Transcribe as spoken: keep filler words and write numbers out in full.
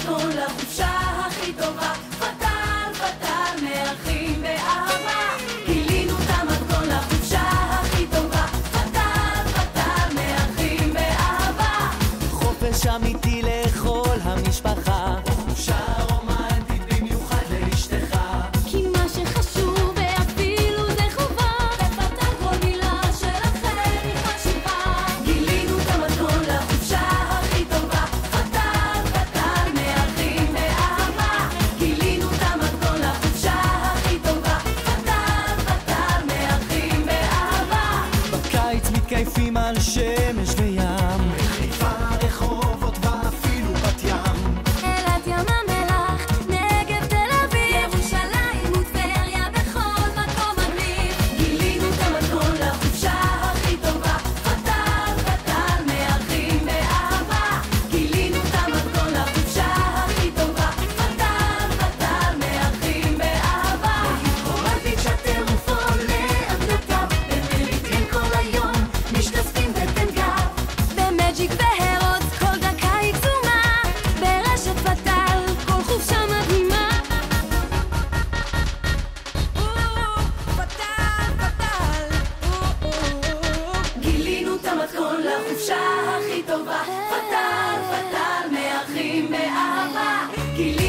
המתכון לחופשה הכי טובה. פתל, פתל, מארחים באהבה. גילינו את המתכון לחופשה הכי טובה. פתל, פתל, מארחים באהבה. חופש אמיתי לכל המשפחה, חופשה רומנטית במיוחד לאשתך. כי מה שחשוב ואפילו זה חובה, בפתל כל מילה שלכם היא חשובה. גילינו את המתכון לחופשה הכי טובה. פתל, פתל, מארחים באהבה. גילינו את המתכון לחופשה הכי טובה. פתל, פתל, מארחים באהבה. בקיץ מתקייפים על שמש וים, בחיפה, רחובות ואפילו בת ים. אילת, ים המלח, נגב, תל אביב, ירושלים וטבריה, בכל מקום מגניב. גילינו את המתכון לחופשה הכי טובה. פתל, פתל, מארחים באהבה. גילינו את המתכון לחופשה הכי טובה. פתל, פתל, מארחים באהבה. להתרומנטית שהטירוף עולה עד נתב, במליטים כל היום משתספים בבן גב. במג'יק והרוץ כל דקה היא קסומה, ברשת פתל כל חופשה מדהימה. פתל, פתל, גילינו את המתכון לחופשה הכי טובה. פתל, פתל, מארחים באהבה. גילינו